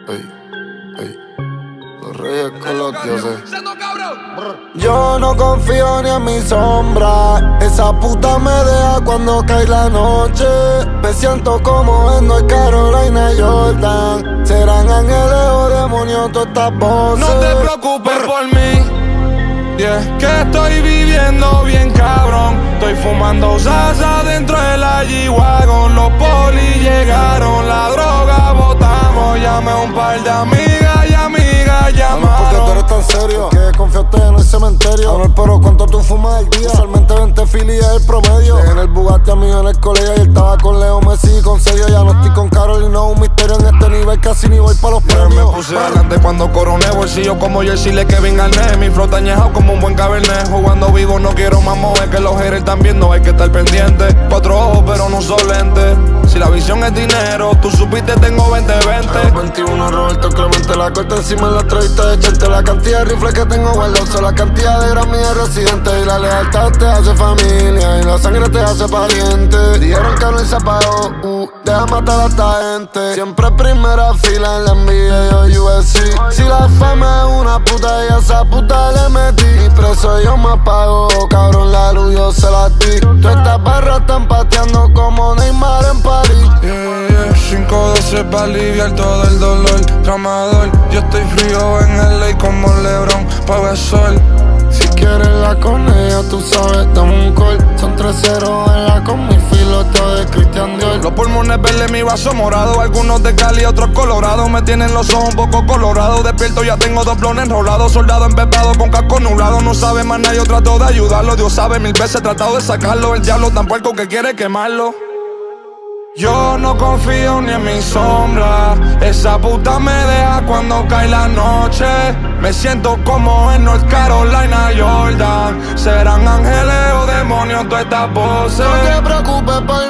Ey, ey. Los reyes con los dioses. Yo no confío ni en mi sombra. Esa puta me deja cuando cae la noche. Me siento como en North Carolina y Jordan. Serán ángeles o demonios todas estas voces. No te preocupes por mí, yeah, que estoy viviendo bien cabrón. Estoy fumando salsa dentro de la G-Wagon. Los polis llegaron, la droga botamos. Llamé a un par de amigas y amigas llamaron. ¿Por qué tú eres tan serio? Que confiaste en el cementerio. Honor, pero ¿cuánto tú fumas al día? Usualmente 20 filis es el promedio. En el Bugatti a mí en el colegio y estaba con Leo Messi y con Sergio. Ya no estoy con Carolina, un misterio en este nivel. Casi ni voy pa' los premios. Me puse adelante cuando coroné. Bolsillo como Jersey, le Kevin Garnett. Mi flota añejado como un buen cabernet. Jugando vivo no quiero más mover. Que los haters están viendo, hay que estar pendiente. 4 ojos pero no son lentes. Si la visión es dinero, tú supiste tengo 20-20. 21 Roberto Clemente, la corta encima en la entrevista de Chente. La cantidad de rifles que tengo guardados, la cantidad de Grammy de residentes. Y la lealtad te hace familia y la sangre te hace pariente. Dijeron que no se apagó, deja matar a esta gente. Siempre primera fila en la NBA y UFC. Si la fama es una puta y a esa puta le metí. Mi preso yo me pago, cabrón, la luz yo se la di. Todas estas barras están pateando como Neymar en París. Yeah, yeah, 512 pa' aliviar todo el dolor. Tramador, yo estoy frío en el ley como LeBron, pa' ver sol. Si quieres la con ella, tú sabes, dame un call. Son 3-0 en la con mi filoteo de Christian Dior. Los pulmones verdes, mi vaso morado. Algunos de Cali, otros colorados. Me tienen los ojos un poco colorados. Despierto, ya tengo 2 blones enrolados. Soldado empepado con casco nublado. No sabe más nada, yo trato de ayudarlo. Dios sabe, 1000 veces he tratado de sacarlo. El diablo tan puerco que quiere quemarlo. Yo no confío ni en mi sombra. Esa puta me deja cuando cae la noche. Me siento como en North Carolina y Jordan. Serán ángeles o demonios todas estas voces. No te preocupes por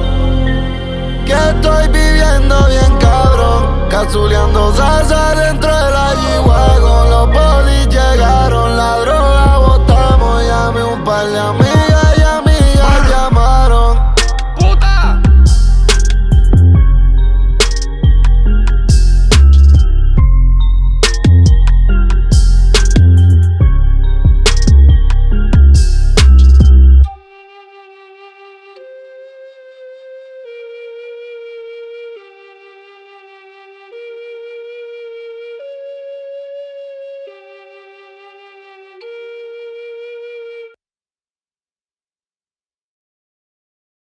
mí, que estoy viviendo bien cabrón. Cazuleando salsa dentro de la G-Wagon. Los polis llegaron, la droga botamos. Llamé un par de amigos.